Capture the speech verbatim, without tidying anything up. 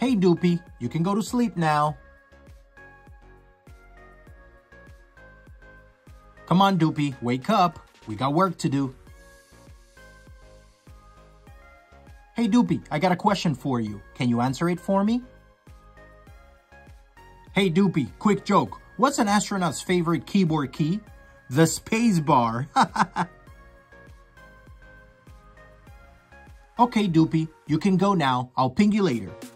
Hey Duupy, you can go to sleep now. Come on Duupy, wake up. We got work to do. Hey Duupy, I got a question for you. Can you answer it for me? Hey Duupy, quick joke. What's an astronaut's favorite keyboard key? The space bar. Okay Duupy, you can go now. I'll ping you later.